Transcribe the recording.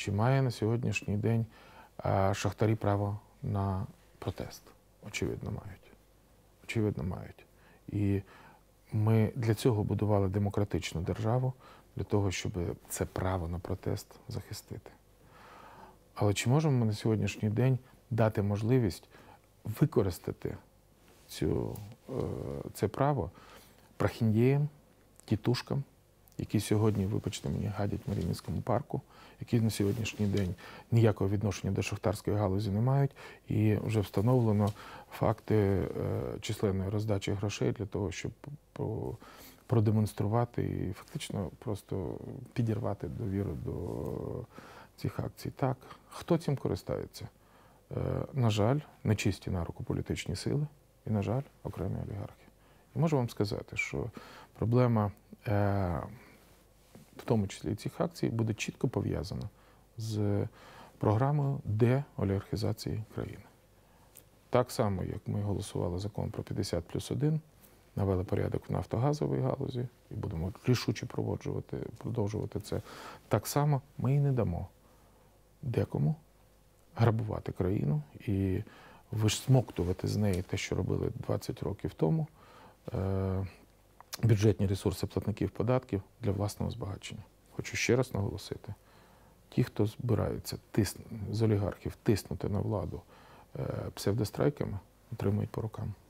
Чи має на сьогоднішній день шахтарі право на протест? Очевидно, мають. Очевидно, мають. І ми для цього будували демократичну державу, для того, щоб це право на протест захистити. Але чи можемо ми на сьогоднішній день дати можливість використати це право прохіндіям, тітушкам, які сьогодні, вибачте мені, гадять в Маріїнському парку, які на сьогоднішній день ніякого відношення до шахтарської галузі не мають, і вже встановлено факти численної роздачі грошей для того, щоб продемонструвати і фактично просто підірвати довіру до цих акцій. Так, хто цим користається? На жаль, нечисті на руку політичні сили і, на жаль, окремі олігархи. І можу вам сказати, що проблема, в тому числі і цих акцій, буде чітко пов'язана з програмою деолігархізації країни. Так само, як ми голосували закон про 50+1, навели порядок в нафтогазовій галузі і будемо рішуче продовжувати це, так само ми і не дамо декому грабувати країну і висмоктувати з неї те, що робили 20 років тому, бюджетні ресурси платників податків для власного збагачення. Хочу ще раз наголосити, ті, хто збирається з олігархів тиснути на владу псевдострайками, отримують по рукам.